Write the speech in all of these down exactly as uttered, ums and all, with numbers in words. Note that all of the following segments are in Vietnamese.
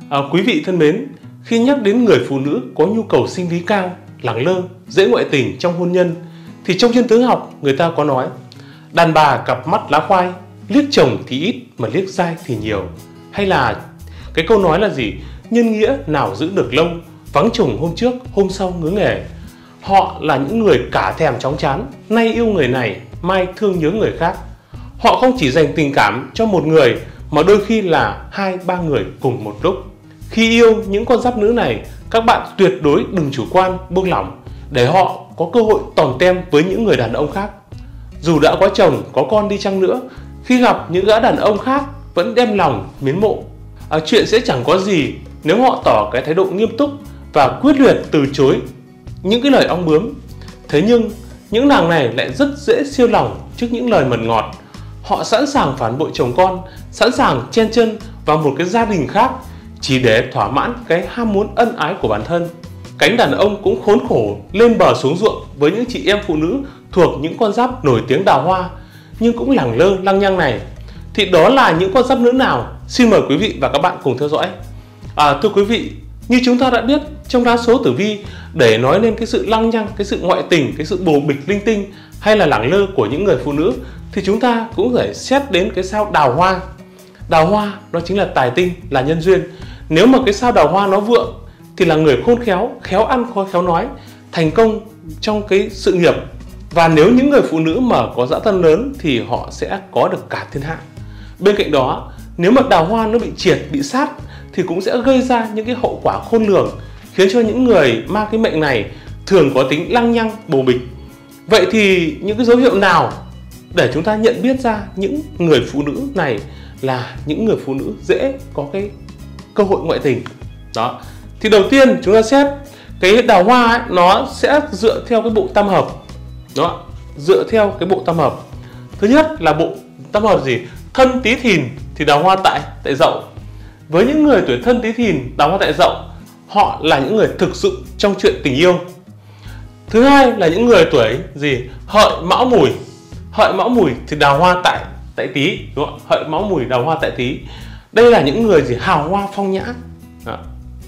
À, quý vị thân mến, khi nhắc đến người phụ nữ có nhu cầu sinh lý cao, lẳng lơ, dễ ngoại tình trong hôn nhân, thì trong thiên tướng học người ta có nói: đàn bà cặp mắt lá khoai, liếc chồng thì ít mà liếc dai thì nhiều. Hay là cái câu nói là gì? Nhân nghĩa nào giữ được lâu, vắng chồng hôm trước hôm sau ngứa nghề. Họ là những người cả thèm chóng chán, nay yêu người này, mai thương nhớ người khác. Họ không chỉ dành tình cảm cho một người mà đôi khi là hai ba người cùng một lúc. Khi yêu những con giáp nữ này, các bạn tuyệt đối đừng chủ quan, buông lỏng để họ có cơ hội tòm tem với những người đàn ông khác. Dù đã có chồng, có con đi chăng nữa, khi gặp những gã đàn ông khác vẫn đem lòng mến mộ. À, chuyện sẽ chẳng có gì nếu họ tỏ cái thái độ nghiêm túc và quyết liệt từ chối những cái lời ong bướm. Thế nhưng những nàng này lại rất dễ siêu lòng trước những lời mật ngọt. Họ sẵn sàng phản bội chồng con, sẵn sàng chen chân vào một cái gia đình khác chỉ để thỏa mãn cái ham muốn ân ái của bản thân. Cánh đàn ông cũng khốn khổ lên bờ xuống ruộng với những chị em phụ nữ thuộc những con giáp nổi tiếng đào hoa nhưng cũng lẳng lơ lăng nhăng này. Thì đó là những con giáp nữ nào? Xin mời quý vị và các bạn cùng theo dõi. À, thưa quý vị, như chúng ta đã biết, trong đa số tử vi, để nói lên cái sự lăng nhăng, cái sự ngoại tình, cái sự bồ bịch linh tinh hay là lẳng lơ của những người phụ nữ, thì chúng ta cũng phải xét đến cái sao đào hoa. Đào hoa đó chính là tài tinh, là nhân duyên. Nếu mà cái sao đào hoa nó vượng thì là người khôn khéo, khéo ăn khéo nói, thành công trong cái sự nghiệp. Và nếu những người phụ nữ mà có dã tâm lớn thì họ sẽ có được cả thiên hạ. Bên cạnh đó, nếu mà đào hoa nó bị triệt, bị sát thì cũng sẽ gây ra những cái hậu quả khôn lường, khiến cho những người mang cái mệnh này thường có tính lăng nhăng, bồ bịch. Vậy thì những cái dấu hiệu nào để chúng ta nhận biết ra những người phụ nữ này là những người phụ nữ dễ có cái cơ hội ngoại tình? Đó. Thì đầu tiên chúng ta xét cái đào hoa ấy, nó sẽ dựa theo cái bộ tam hợp. Đó, dựa theo cái bộ tam hợp. Thứ nhất là bộ tam hợp gì? Thân Tý Thìn thì đào hoa tại tại Dậu. Với những người tuổi Thân Tý Thìn đào hoa tại Dậu, họ là những người thực dụng trong chuyện tình yêu. Thứ hai là những người tuổi gì? Hợi Mão Mùi. Hợi Mão Mùi thì đào hoa tại tại Tý, đúng không? Hợi Mão Mùi đào hoa tại Tý. Đây là những người gì? Hào hoa phong nhã. Đó.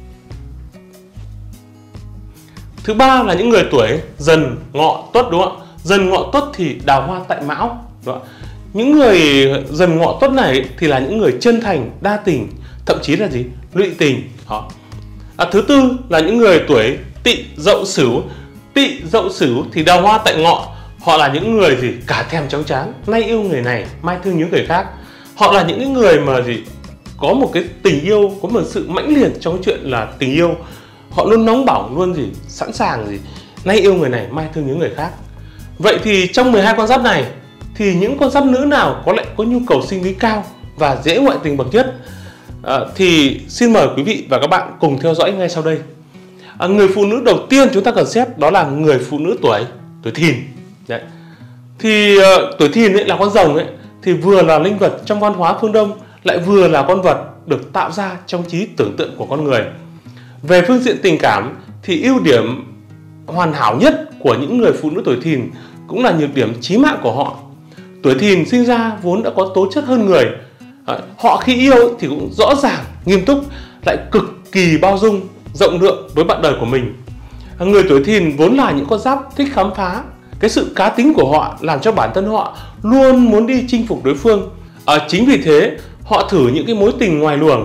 Thứ ba là những người tuổi Dần Ngọ Tuất, đúng không? Dần Ngọ Tuất thì đào hoa tại Mão. Đúng không? Những người Dần Ngọ Tuất này thì là những người chân thành, đa tình, thậm chí là gì? Lụy tình. Đó. À, thứ tư là những người tuổi Tỵ Dậu Sửu. Tỵ Dậu Sửu thì đào hoa tại Ngọ. Họ là những người gì? Cả thèm chóng chán, nay yêu người này, mai thương nhớ người khác. Họ là những người mà gì? Có một cái tình yêu, có một sự mãnh liệt trong chuyện là tình yêu. Họ luôn nóng bỏng, luôn gì? Sẵn sàng gì? Nay yêu người này, mai thương nhớ người khác. Vậy thì trong mười hai con giáp này thì những con giáp nữ nào có lại có nhu cầu sinh lý cao và dễ ngoại tình bậc nhất? À, thì xin mời quý vị và các bạn cùng theo dõi ngay sau đây. À, người phụ nữ đầu tiên chúng ta cần xét đó là người phụ nữ tuổi tuổi Thìn. Đấy. Thì uh, tuổi Thìn ấy, là con rồng ấy, thì vừa là linh vật trong văn hóa phương Đông, lại vừa là con vật được tạo ra trong trí tưởng tượng của con người. Về phương diện tình cảm thì ưu điểm hoàn hảo nhất của những người phụ nữ tuổi Thìn cũng là nhược điểm chí mạng của họ. Tuổi Thìn sinh ra vốn đã có tố chất hơn người. À, họ khi yêu thì cũng rõ ràng, nghiêm túc, lại cực kỳ bao dung, rộng lượng với bạn đời của mình. À, người tuổi Thìn vốn là những con giáp thích khám phá. Cái sự cá tính của họ làm cho bản thân họ luôn muốn đi chinh phục đối phương. À, chính vì thế họ thử những cái mối tình ngoài luồng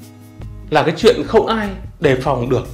là cái chuyện không ai đề phòng được.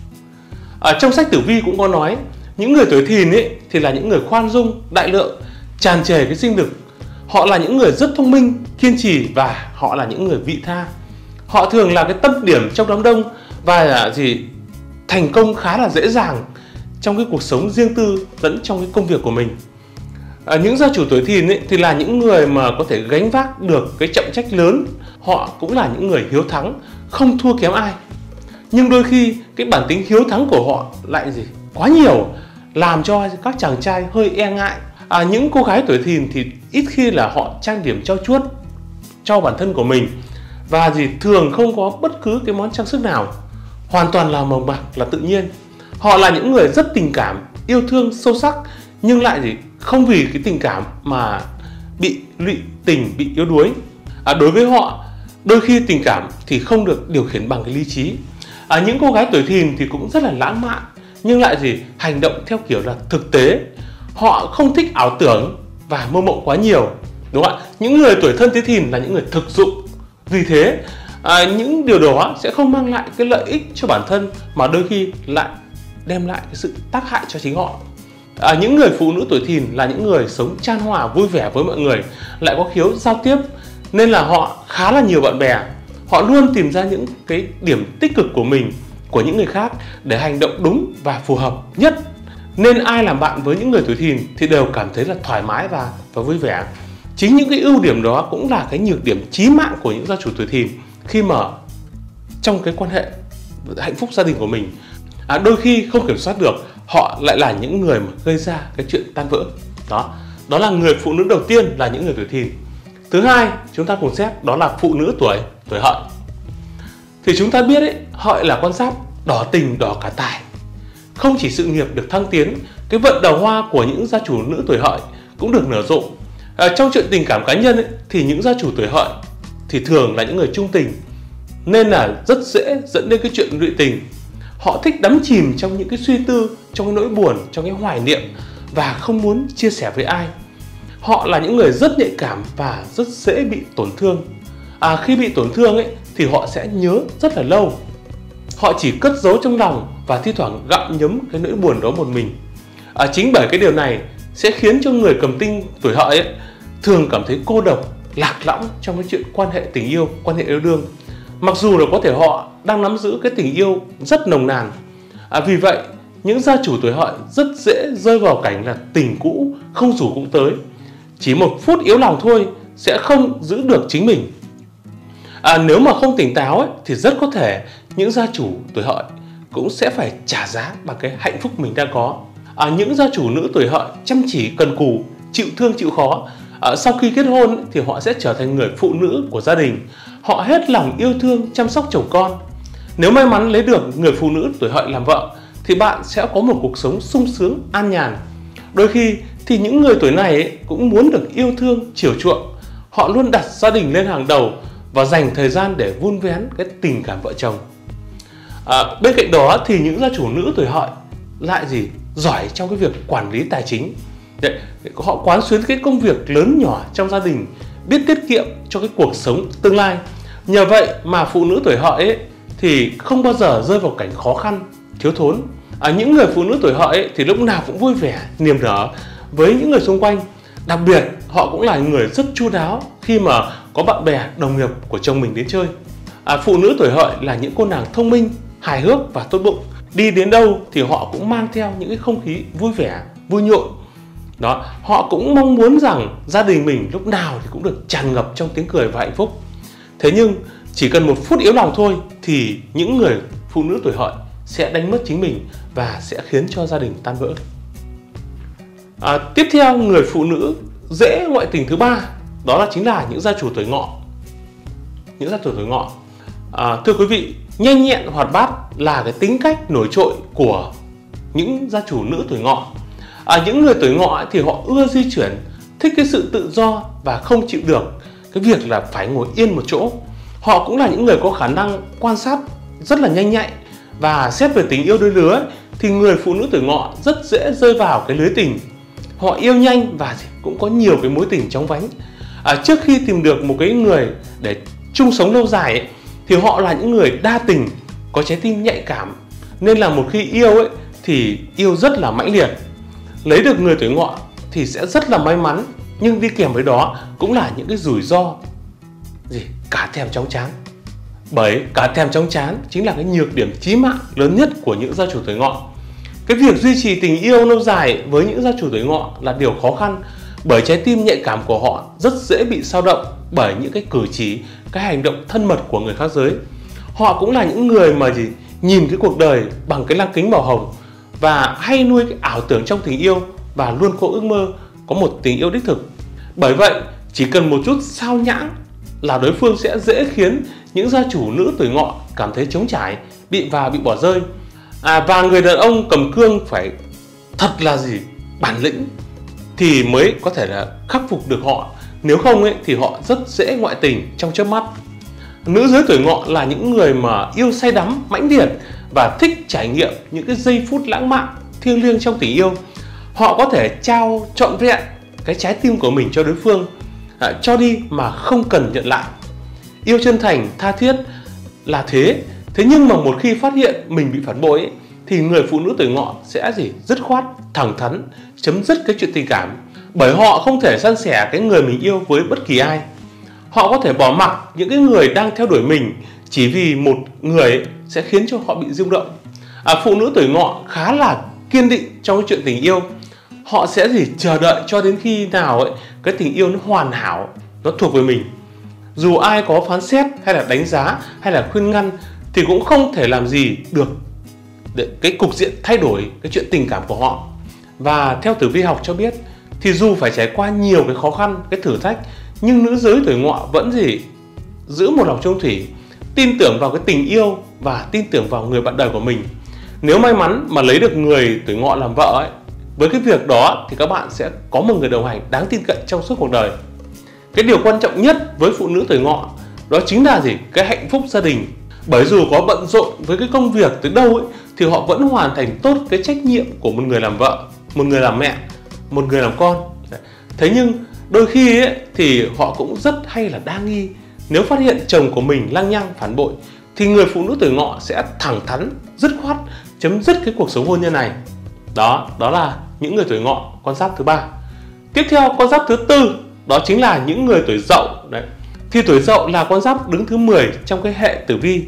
À, trong sách tử vi cũng có nói những người tuổi Thìn ấy thì là những người khoan dung, đại lượng, tràn trề cái sinh lực. Họ là những người rất thông minh, kiên trì và họ là những người vị tha. Họ thường là cái tâm điểm trong đám đông và là gì? Thành công khá là dễ dàng trong cái cuộc sống riêng tư lẫn trong cái công việc của mình. À, những gia chủ tuổi Thìn ấy, thì là những người mà có thể gánh vác được cái trọng trách lớn. Họ cũng là những người hiếu thắng, không thua kém ai. Nhưng đôi khi cái bản tính hiếu thắng của họ lại gì? Quá nhiều, làm cho các chàng trai hơi e ngại. À, những cô gái tuổi Thìn thì ít khi là họ trang điểm trau chuốt cho bản thân của mình và gì thường không có bất cứ cái món trang sức nào, hoàn toàn là mộc mạc, là tự nhiên. Họ là những người rất tình cảm, yêu thương sâu sắc nhưng lại gì không vì cái tình cảm mà bị lụy tình, bị yếu đuối. À, đối với họ, Đôi khi tình cảm thì không được điều khiển bằng cái lý trí. À, những cô gái tuổi thìn thì cũng rất là lãng mạn, nhưng lại gì hành động theo kiểu là thực tế. Họ không thích ảo tưởng và mơ mộng quá nhiều, đúng không ạ? Những người tuổi thân Tý Thìn là những người thực dụng. Vì thế à, những điều đó sẽ không mang lại cái lợi ích cho bản thân, mà đôi khi lại đem lại cái sự tác hại cho chính họ. À, những người phụ nữ tuổi Thìn là những người sống chan hòa, vui vẻ với mọi người, lại có khiếu giao tiếp, nên là họ khá là nhiều bạn bè. Họ luôn tìm ra những cái điểm tích cực của mình, của những người khác để hành động đúng và phù hợp nhất. Nên ai làm bạn với những người tuổi Thìn thì đều cảm thấy là thoải mái và, và vui vẻ. Chính những cái ưu điểm đó cũng là cái nhược điểm chí mạng của những gia chủ tuổi Thìn khi mà trong cái quan hệ hạnh phúc gia đình của mình. À, đôi khi không kiểm soát được, họ lại là những người mà gây ra cái chuyện tan vỡ. Đó, đó là người phụ nữ đầu tiên là những người tuổi Thìn. Thứ hai, chúng ta cùng xét đó là phụ nữ tuổi tuổi Hợi. Thì chúng ta biết ấy, Hợi là con giáp đỏ tình đỏ cả tài. Không chỉ sự nghiệp được thăng tiến, cái vận đào hoa của những gia chủ nữ tuổi Hợi cũng được nở rộ. À, trong chuyện tình cảm cá nhân ấy, thì những gia chủ tuổi Hợi thì thường là những người trung tình, nên là rất dễ dẫn đến cái chuyện lụy tình. Họ thích đắm chìm trong những cái suy tư, trong cái nỗi buồn, trong cái hoài niệm và không muốn chia sẻ với ai. Họ là những người rất nhạy cảm và rất dễ bị tổn thương. À, khi bị tổn thương ấy, thì họ sẽ nhớ rất là lâu. Họ chỉ cất giấu trong lòng và thi thoảng gặm nhấm cái nỗi buồn đó một mình. À, chính bởi cái điều này sẽ khiến cho người cầm tinh tuổi Hợi ấy, thường cảm thấy cô độc, lạc lõng trong cái chuyện quan hệ tình yêu, quan hệ yêu đương. Mặc dù là có thể họ đang nắm giữ cái tình yêu rất nồng nàn. À, vì vậy, những gia chủ tuổi Hợi rất dễ rơi vào cảnh là tình cũ không rủ cũng tới. Chỉ một phút yếu lòng thôi sẽ không giữ được chính mình. À, nếu mà không tỉnh táo ấy, thì rất có thể những gia chủ tuổi Hợi cũng sẽ phải trả giá bằng cái hạnh phúc mình đang có. À, những gia chủ nữ tuổi Hợi chăm chỉ, cần cù, chịu thương chịu khó. À, sau khi kết hôn ấy, thì họ sẽ trở thành người phụ nữ của gia đình. Họ hết lòng yêu thương, chăm sóc chồng con. Nếu may mắn lấy được người phụ nữ tuổi Hợi làm vợ thì bạn sẽ có một cuộc sống sung sướng, an nhàn. Đôi khi thì những người tuổi này ấy cũng muốn được yêu thương, chiều chuộng. Họ luôn đặt gia đình lên hàng đầu và dành thời gian để vun vén cái tình cảm vợ chồng. À, bên cạnh đó thì những gia chủ nữ tuổi Hợi lại gì giỏi trong cái việc quản lý tài chính. Đấy, họ quán xuyến cái công việc lớn nhỏ trong gia đình, biết tiết kiệm cho cái cuộc sống tương lai. Nhờ vậy mà phụ nữ tuổi Hợi ấy thì không bao giờ rơi vào cảnh khó khăn, thiếu thốn. À, những người phụ nữ tuổi Hợi ấy thì lúc nào cũng vui vẻ, niềm nở với những người xung quanh. Đặc biệt họ cũng là người rất chu đáo khi mà có bạn bè, đồng nghiệp của chồng mình đến chơi. À, phụ nữ tuổi Hợi là những cô nàng thông minh, hài hước và tốt bụng. Đi đến đâu thì họ cũng mang theo những cái không khí vui vẻ, vui nhộn. Đó, họ cũng mong muốn rằng gia đình mình lúc nào thì cũng được tràn ngập trong tiếng cười và hạnh phúc. Thế nhưng chỉ cần một phút yếu lòng thôi thì những người phụ nữ tuổi Hợi sẽ đánh mất chính mình và sẽ khiến cho gia đình tan vỡ. À, tiếp theo, người phụ nữ dễ ngoại tình thứ ba đó là chính là những gia chủ tuổi Ngọ. Những gia chủ tuổi Ngọ. À, thưa quý vị, nhanh nhẹn hoạt bát là cái tính cách nổi trội của những gia chủ nữ tuổi Ngọ. À, những người tuổi Ngọ thì họ ưa di chuyển, thích cái sự tự do và không chịu được cái việc là phải ngồi yên một chỗ. Họ cũng là những người có khả năng quan sát rất là nhanh nhạy, và xét về tình yêu đôi lứa ấy, thì người phụ nữ tuổi Ngọ rất dễ rơi vào cái lưới tình. Họ yêu nhanh và cũng có nhiều cái mối tình chóng vánh. À, trước khi tìm được một cái người để chung sống lâu dài ấy, thì họ là những người đa tình, có trái tim nhạy cảm, nên là một khi yêu ấy thì yêu rất là mãnh liệt. Lấy được người tuổi Ngọ thì sẽ rất là may mắn, nhưng đi kèm với đó cũng là những cái rủi ro gì cả thèm chóng chán. Bởi cả thèm chóng chán chính là cái nhược điểm chí mạng lớn nhất của những gia chủ tuổi Ngọ. Cái việc duy trì tình yêu lâu dài với những gia chủ tuổi Ngọ là điều khó khăn, bởi trái tim nhạy cảm của họ rất dễ bị dao động bởi những cái cử chỉ, cái hành động thân mật của người khác giới. Họ cũng là những người mà gì nhìn cái cuộc đời bằng cái lăng kính màu hồng và hay nuôi cái ảo tưởng trong tình yêu và luôn có ước mơ có một tình yêu đích thực. Bởi vậy, chỉ cần một chút sao nhãng là đối phương sẽ dễ khiến những gia chủ nữ tuổi Ngọ cảm thấy trống trải, bị và bị bỏ rơi. À, và người đàn ông cầm cương phải thật là gì bản lĩnh thì mới có thể là khắc phục được họ. Nếu không ấy, thì họ rất dễ ngoại tình trong chớp mắt. Nữ giới tuổi Ngọ là những người mà yêu say đắm, mãnh liệt và thích trải nghiệm những cái giây phút lãng mạn, thiêng liêng trong tình yêu. Họ có thể trao trọn vẹn cái trái tim của mình cho đối phương, à, cho đi mà không cần nhận lại. Yêu chân thành, tha thiết là thế. Thế nhưng mà một khi phát hiện mình bị phản bội ấy, thì người phụ nữ tuổi Ngọ sẽ gì dứt khoát, thẳng thắn chấm dứt cái chuyện tình cảm, bởi họ không thể san sẻ cái người mình yêu với bất kỳ ai. Họ có thể bỏ mặc những cái người đang theo đuổi mình chỉ vì một người ấy sẽ khiến cho họ bị rung động. À, phụ nữ tuổi Ngọ khá là kiên định trong cái chuyện tình yêu. Họ sẽ gì chờ đợi cho đến khi nào ấy cái tình yêu nó hoàn hảo, nó thuộc về mình. Dù ai có phán xét hay là đánh giá hay là khuyên ngăn thì cũng không thể làm gì được để cái cục diện thay đổi cái chuyện tình cảm của họ. Và theo tử vi học cho biết thì dù phải trải qua nhiều cái khó khăn, cái thử thách, nhưng nữ giới tuổi Ngọ vẫn gì giữ một lòng trung thủy, tin tưởng vào cái tình yêu và tin tưởng vào người bạn đời của mình. Nếu may mắn mà lấy được người tuổi Ngọ làm vợ ấy, với cái việc đó thì các bạn sẽ có một người đồng hành đáng tin cậy trong suốt cuộc đời. Cái điều quan trọng nhất với phụ nữ tuổi Ngọ đó chính là gì? Cái hạnh phúc gia đình. Bởi dù có bận rộn với cái công việc tới đâu ấy, thì họ vẫn hoàn thành tốt cái trách nhiệm của một người làm vợ, một người làm mẹ, một người làm con. Thế nhưng đôi khi ấy, thì họ cũng rất hay là đa nghi. Nếu phát hiện chồng của mình lăng nhăng phản bội thì người phụ nữ tuổi Ngọ sẽ thẳng thắn, dứt khoát chấm dứt cái cuộc sống hôn nhân này. Đó, đó là những người tuổi Ngọ, con giáp thứ ba. Tiếp theo con giáp thứ tư, đó chính là những người tuổi Dậu. Đấy. Thì tuổi Dậu là con giáp đứng thứ mười trong cái hệ tử vi.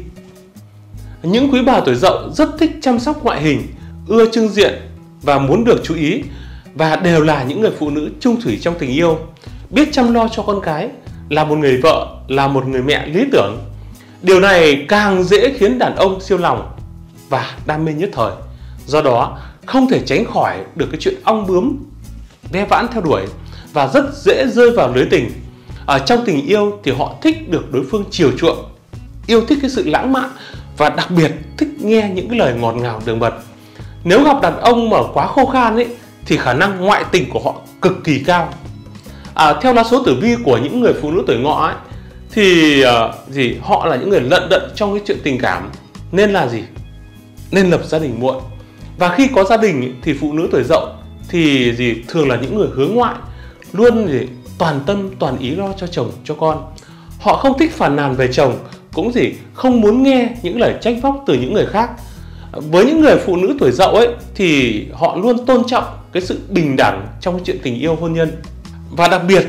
Những quý bà tuổi Dậu rất thích chăm sóc ngoại hình, ưa trưng diện và muốn được chú ý, và đều là những người phụ nữ trung thủy trong tình yêu, biết chăm lo cho con cái, là một người vợ, là một người mẹ lý tưởng. Điều này càng dễ khiến đàn ông siêu lòng và đam mê nhất thời. Do đó không thể tránh khỏi được cái chuyện ong bướm ve vãn theo đuổi và rất dễ rơi vào lưới tình. Ở trong tình yêu thì họ thích được đối phương chiều chuộng, yêu thích cái sự lãng mạn và đặc biệt thích nghe những cái lời ngọt ngào đường mật. Nếu gặp đàn ông mà quá khô khan ấy thì khả năng ngoại tình của họ cực kỳ cao. À, theo lá số tử vi của những người phụ nữ tuổi Ngọ ấy, thì uh, gì họ là những người lận đận trong cái chuyện tình cảm, nên là gì nên lập gia đình muộn. Và khi có gia đình ấy, thì phụ nữ tuổi Dậu thì gì thường là những người hướng ngoại, luôn gì toàn tâm toàn ý lo cho chồng cho con. Họ không thích phàn nàn về chồng, cũng gì không muốn nghe những lời trách móc từ những người khác. Với những người phụ nữ tuổi Dậu ấy thì họ luôn tôn trọng cái sự bình đẳng trong chuyện tình yêu hôn nhân. Và đặc biệt,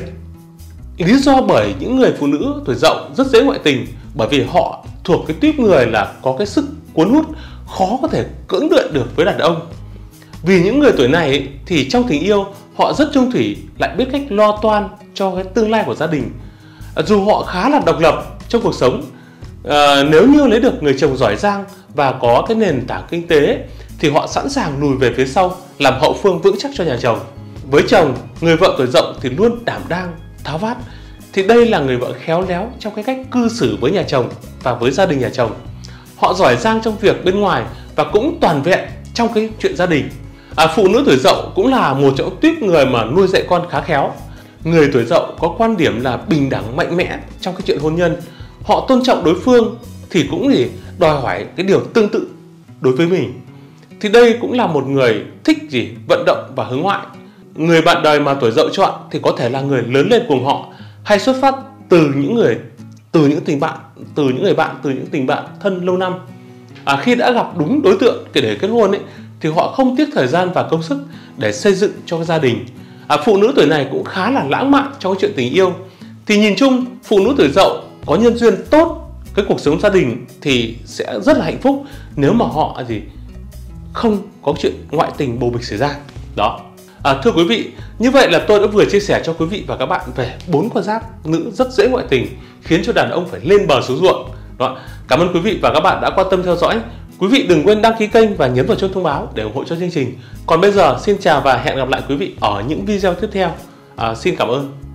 lý do bởi những người phụ nữ tuổi Dậu rất dễ ngoại tình, bởi vì họ thuộc cái tuýp người là có cái sức cuốn hút khó có thể cưỡng lại được với đàn ông. Vì những người tuổi này ấy, thì trong tình yêu họ rất trung thủy, lại biết cách lo toan cho cái tương lai của gia đình. Dù họ khá là độc lập trong cuộc sống, à, nếu như lấy được người chồng giỏi giang và có cái nền tảng kinh tế thì họ sẵn sàng lùi về phía sau làm hậu phương vững chắc cho nhà chồng. Với chồng, người vợ tuổi Dậu thì luôn đảm đang, tháo vát. Thì đây là người vợ khéo léo trong cái cách cư xử với nhà chồng và với gia đình nhà chồng. Họ giỏi giang trong việc bên ngoài và cũng toàn vẹn trong cái chuyện gia đình. À, phụ nữ tuổi Dậu cũng là một trong tuýp người mà nuôi dạy con khá khéo. Người tuổi Dậu có quan điểm là bình đẳng mạnh mẽ trong cái chuyện hôn nhân. Họ tôn trọng đối phương thì cũng thì đòi hỏi cái điều tương tự đối với mình. Thì đây cũng là một người thích gì vận động và hướng ngoại. Người bạn đời mà tuổi Dậu chọn thì có thể là người lớn lên cùng họ, hay xuất phát từ những người từ những tình bạn, từ những người bạn, từ những tình bạn thân lâu năm. À, khi đã gặp đúng đối tượng để kết hôn ấy, thì họ không tiếc thời gian và công sức để xây dựng cho gia đình. À, phụ nữ tuổi này cũng khá là lãng mạn trong cái chuyện tình yêu. Thì nhìn chung, phụ nữ tuổi Dậu có nhân duyên tốt, cái cuộc sống gia đình thì sẽ rất là hạnh phúc nếu mà họ gì không có chuyện ngoại tình bồ bịch xảy ra. Đó. À, thưa quý vị, như vậy là tôi đã vừa chia sẻ cho quý vị và các bạn về bốn con giáp nữ rất dễ ngoại tình, khiến cho đàn ông phải lên bờ xuống ruộng. Đó. Cảm ơn quý vị và các bạn đã quan tâm theo dõi. Quý vị đừng quên đăng ký kênh và nhấn vào chuông thông báo để ủng hộ cho chương trình. Còn bây giờ, xin chào và hẹn gặp lại quý vị ở những video tiếp theo. À, xin cảm ơn.